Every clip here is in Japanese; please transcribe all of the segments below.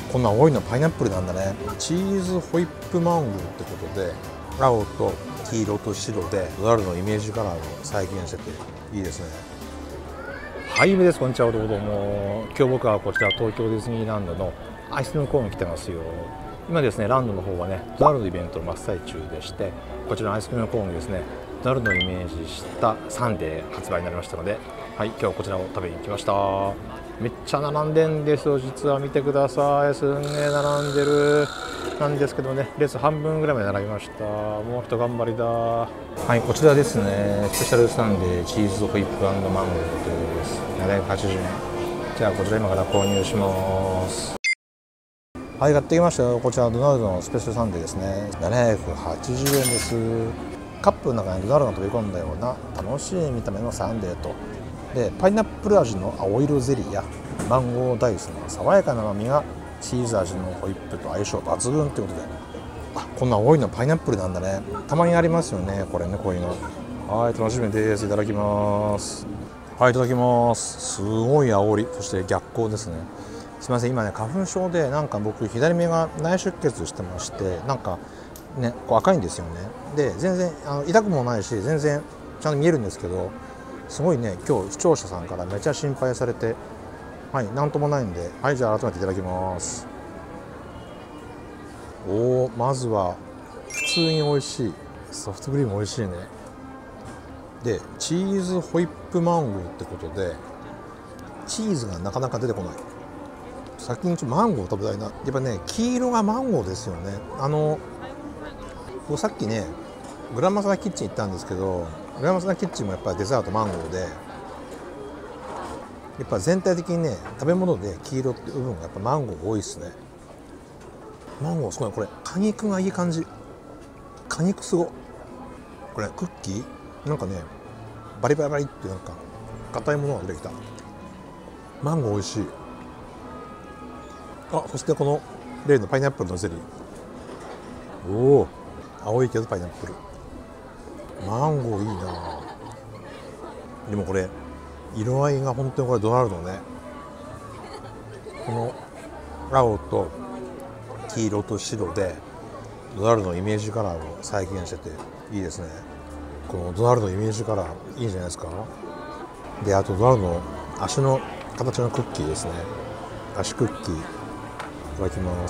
こんな青いのパイナップルなんだね。チーズホイップマンゴーってことで、青と黄色と白でドナルドのイメージカラーを再現してていいですね。 はい、ゆめです。こんにちは。どうも。今日僕はこちら東京ディズニーランドのアイスクリームコーンに来てますよ。今ですね、ランドの方はね、ドナルドイベントの真っ最中でして、こちらのアイスクリームコーンにですね、ドナルドをイメージしたサンデー発売になりましたので、はい、今日はこちらを食べに来ました。めっちゃ並んでんですよ。実は見てください。すんげえ並んでるなんですけどね、列半分ぐらいまで並びました。もう一頑張りだ。はい、こちらですね、スペシャルサンデーチーズホイップ&マンゴーです。780円。じゃあこちら今から購入します。 はい、買ってきましたよ。こちらドナルドのスペシャルサンデーですね。780円です。カップの中にドナルドが飛び込んだような楽しい見た目のサンデーと、でパイナップル味の青色ゼリーやマンゴーダイスの爽やかな甘みがチーズ味のホイップと相性抜群ということで、こんな青いのパイナップルなんだね。たまにありますよね、これね、こういうの。はい、楽しみです。いただきます。はい、いただきます。すごい煽り、そして逆光ですね。すみません、今ね、花粉症でなんか僕左目が内出血してまして、なんかね、こう赤いんですよね。で全然痛くもないし、全然ちゃんと見えるんですけど、すごいね、今日視聴者さんからめちゃ心配されて、はい、なんともないんで、はい、じゃあ改めていただきます。まずは普通に美味しいソフトクリーム美味しいね。でチーズホイップマンゴーってことで、チーズがなかなか出てこない。先にマンゴー食べたいな。やっぱね、黄色がマンゴーですよね。さっきねグランマサナキッチン行ったんですけど、グランマサナキッチンもやっぱりデザートマンゴーで、やっぱ全体的にね食べ物で黄色って部分がやっぱマンゴー多いですね。マンゴーすごい。これ果肉がいい感じ。果肉すご。これクッキーなんかね、バリバリバリってなんか硬いものが出てきた。マンゴー美味しい。そしてこの例のパイナップルのゼリー。青いけどパイナップル。マンゴーいいな。でもこれ色合いが本当にこれドナルドね。この青と黄色と白でドナルドのイメージカラーを再現してていいですね。このドナルドのイメージカラーいいんじゃないですか。であとドナルドの足の形のクッキーですね。足クッキーいただきます。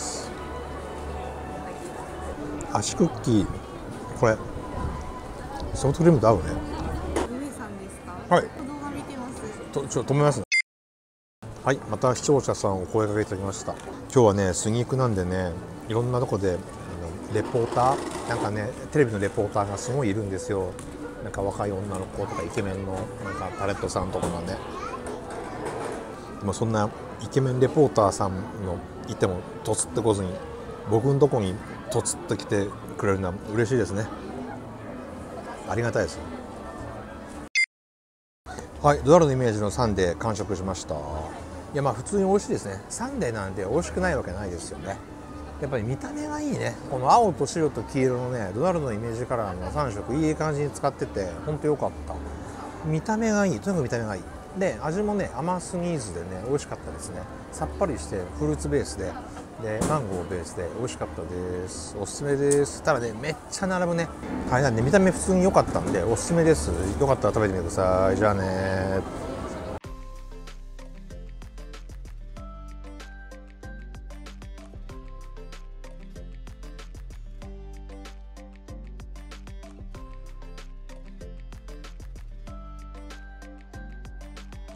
足クッキー、これソフトクリームと合うね。 梅さんですか。 はい。 動画見てます。 止めます。はい、また視聴者さんお声掛けいただきました。今日はね、スニークなんでね、いろんなとこでレポーター、なんかね、テレビのレポーターがすごいいるんですよ。なんか若い女の子とかイケメンのなんかタレントさんとかがね。でもそんなイケメンレポーターさんのいてもとつってこずに、僕のとこにとつってきてくれるのは嬉しいですね。ありがたいです。はい、ドナルドのイメージのサンデー完食しました。いや、まあ普通に美味しいですね。サンデーなんて美味しくないわけないですよね。やっぱり見た目がいいね。この青と白と黄色のね、ドナルドのイメージカラーの3色いい感じに使ってて、ほんと良かった。見た目がいい。とにかく見た目がいい。で味もね、甘すぎずでね、美味しかったですね。さっぱりしてフルーツベースでマンゴーベースで美味しかったです。おすすめです。ただね、めっちゃ並ぶね。はい、なんで見た目普通に良かったんでおすすめです。よかったら食べてみてください。じゃあね。